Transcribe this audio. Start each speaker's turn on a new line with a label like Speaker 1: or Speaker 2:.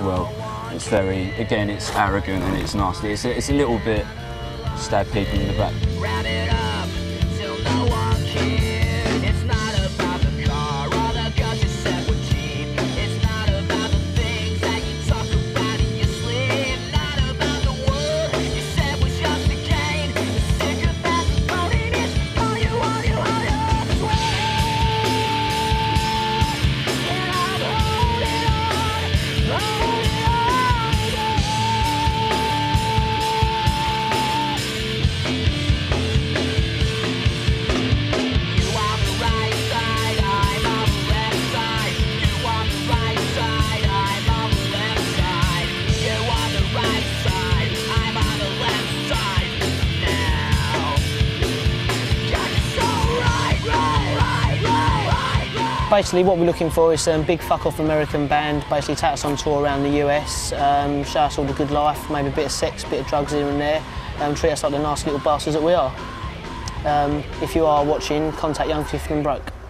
Speaker 1: well. It's very, again, it's arrogant and it's nasty. It's a little bit stab people in the back.
Speaker 2: Round it up till no one cares. It's not about the car or the guns you said were cheap. It's not about the things that you talk about in your sleep. Not about the world you said was just a game. You're sick of that voting is all you want, you want to swear. And I'm holding on, holding on.
Speaker 3: Basically what we're looking for is some big fuck off American band, basically take us on tour around the US, show us all the good life, maybe a bit of sex, a bit of drugs here and there, treat us like the nice little bastards that we are. If you are watching, contact Young, Fifth and Broke.